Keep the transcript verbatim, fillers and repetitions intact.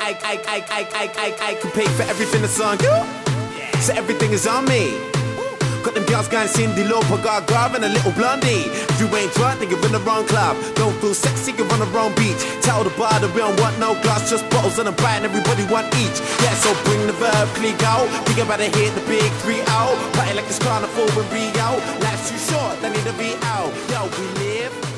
I, I, I, I, I, I, I can pay for everything that's on you. So everything is on me. Got them girls going Cindy Lauper, Gaga and a little blondie. If you ain't drunk, then you're in the wrong club. Don't feel sexy, you're on the wrong beach. Tell the bar that we don't want no glass, just bottles and a bite and everybody want each. Yeah, so bring the verb, click out. We about to hit the big three out. Party like it's carnival in Rio. Life's too short, they need to be out. Yo, we live